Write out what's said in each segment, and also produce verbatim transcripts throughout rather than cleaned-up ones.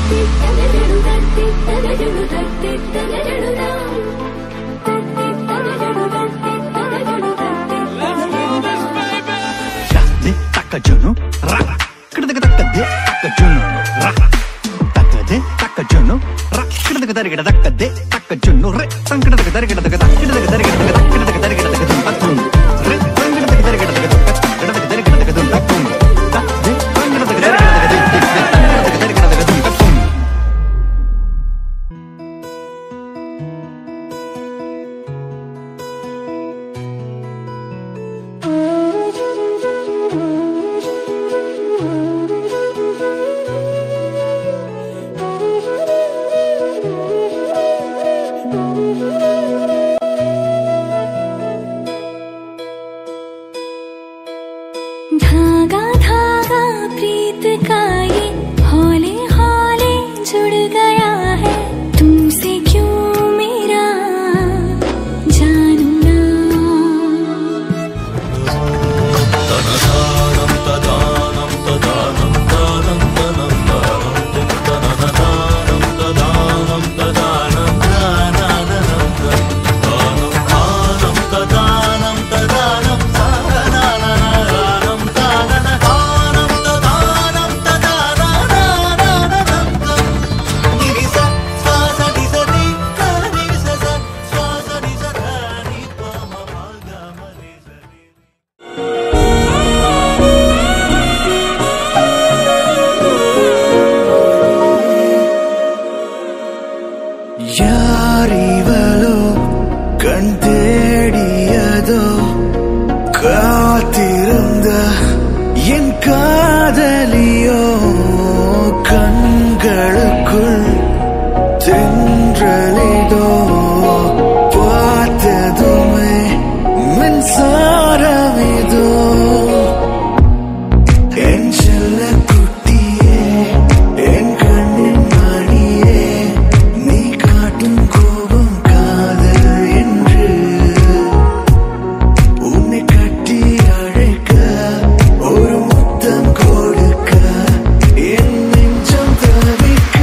Juno, ra, kita kita kita de, taka Juno, ra, taka de, taka Juno, ra, kita kita kita kita de, taka Juno, re, tang kita kita kita kita kita kita kita kita kita kita kita kita kita patung, re, tang kita kita kita kita kita kita kita kita kita kita patung, tak de, tang kita kita kita kita kita kita kita kita kita kita patung. धागा धागा प्रीत का ये हौले हौले जुड़ गया है तुमसे क्यों मेरा जानू ना तनदानम तदानम तदानम तदानम तदानम तदानम तदानम तदानम तदानम तदानम யாரிவளோ கண் தேடியதோ காத்திருந்த என் காதலியோ கண்களுக்குள் தென்றலிதோ பார்த்ததுமே மின்சாரமிதோ என் செல்ல குட்டியே என் கண்ணின் மணியே நீ காட்டும் கோபம் காதல் என்று உன்னை கட்டி அழைக்க ஒரு முத்தம் கொடுக்க என் நெஞ்சம் தவிக்க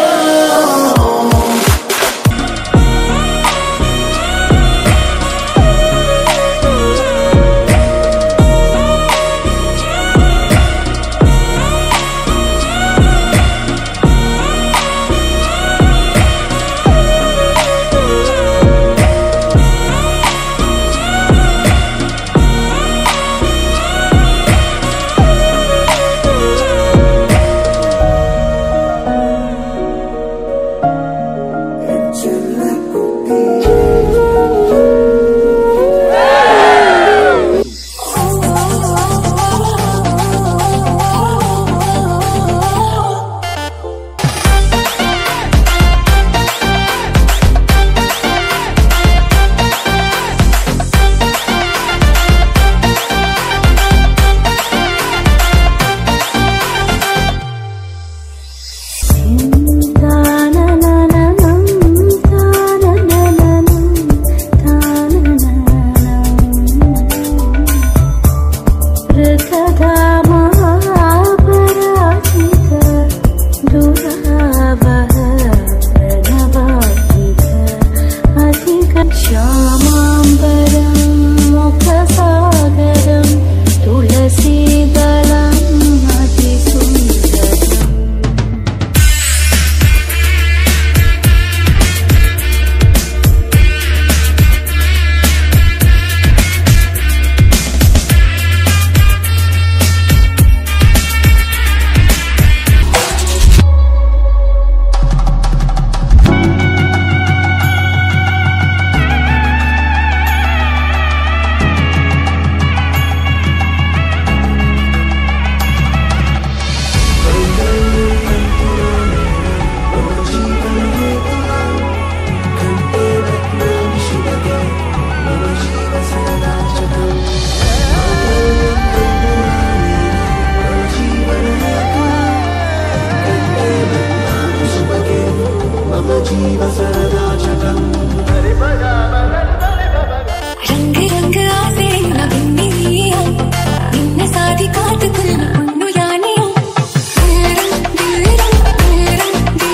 रंग रंग आसे न बिन्निया निन्न सादी काट कुल पुन्नु यानिया दिल रंग दिल रंग दिल रंग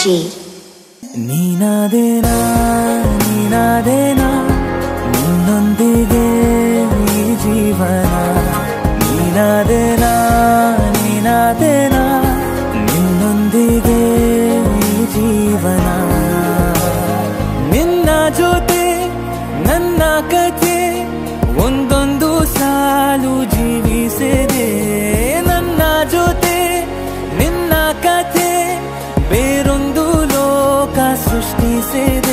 G. ನೀನಾದೇನಾ ನೀನಾದೇನಾ ನಿನ್ನೊಂದಿಗೆ ಈ ಜೀವನ ನೀನಾದೇನಾ ನೀನಾದೇನಾ ನಿನ್ನೊಂದಿಗೆ ಈ ಜೀವನ ನಿನ್ನ ಜೊತೆ ನನ್ನ ಕಥೆ ಒಂದೊಂದು ಸಾಲು ಜೀವಿಸಿದೆ ನನ್ನ ಜೊತೆ ನಿನ್ನ ಕಥೆ ಬೇರೊಂದು ಲೋಕ ಸೃಷ್ಟಿಸಿದೆ